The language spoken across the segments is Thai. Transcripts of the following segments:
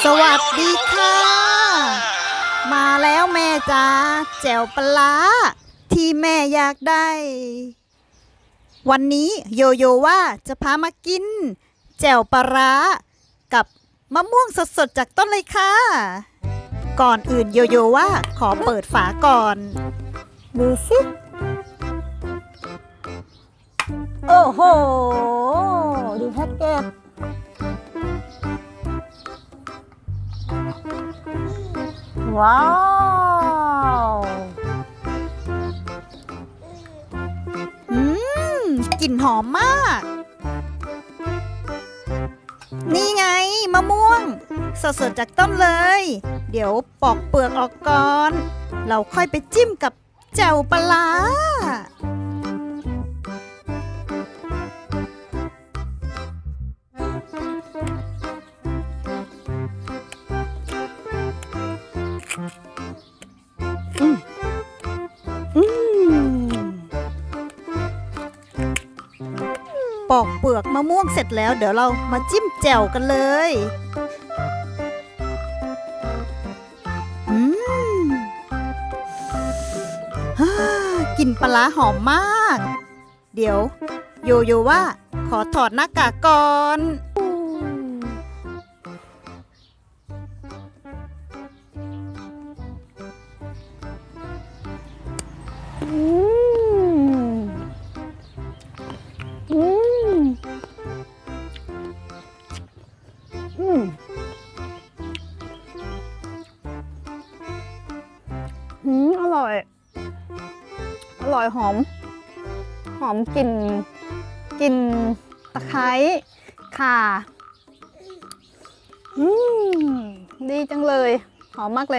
สวัสดีค่ะมาแล้วแม่จ๋าแจ่วปลาที่แม่อยากได้วันนี้โยโย่ว่าจะพามากินแจ่วปลากับมะม่วงสดๆจากต้นเลยค่ะก่อนอื่นโยโย่ว่าขอเปิดฝาก่อนดูสิโอ้โหดูแพ็กเกจว้าวกลิ่นหอมมากนี่ไงมะม่วงสดๆจากต้นเลยเดี๋ยวปอกเปลือกออกก่อนเราค่อยไปจิ้มกับแจ่วปลาปอกเปลือกมะม่วงเสร็จแล้วเดี๋ยวเรามาจิ้มแจ่วกันเลยกลิ่นปลาหอมมากเดี๋ยวโยโย่ว่าขอถอดหน้ากากก่อนอร่อยหอมกลิ่นตะไคร้ข่าดีจังเลยหอมมากเลย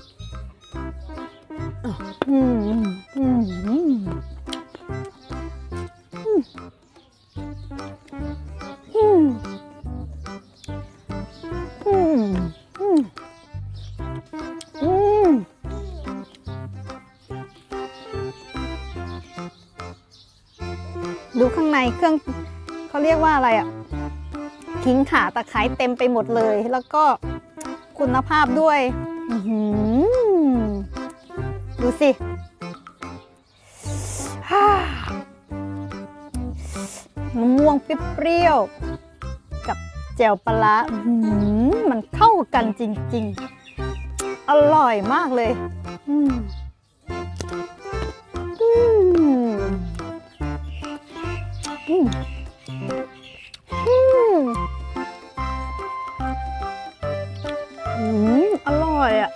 ดูข้างในเครื่องเขาเรียกว่าอะไรอ่ะขิงข่าตะไคร้เต็มไปหมดเลยแล้วก็คุณภาพด้วยดูสิมะม่วงเปรี้ยวกับแจ่วปลามันเข้ากันจริงๆอร่อยมากเลยอร่อยอ่ะ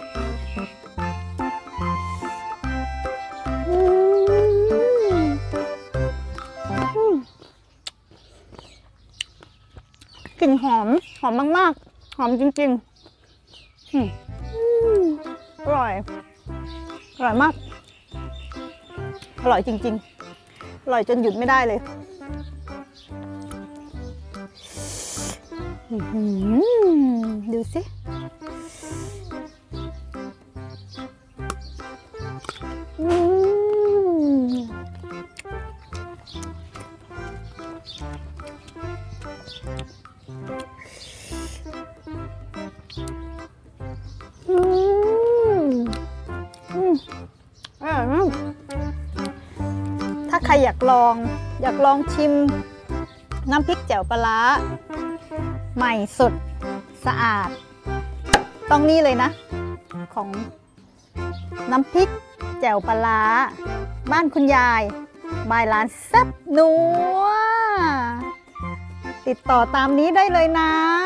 กลิ่นหอมมากๆหอมจริงๆอร่อยมากอร่อยจริงๆอร่อยจนหยุดไม่ได้เลยดูสิถ้าใครอยากลองชิมน้ำพริกแจ่วปลาใหม่สดสะอาดต้องนี่เลยนะของน้ำพริกแจ่วปลาบ้านคุณยายบายร้านแซ่บนัวติดต่อตามนี้ได้เลยนะ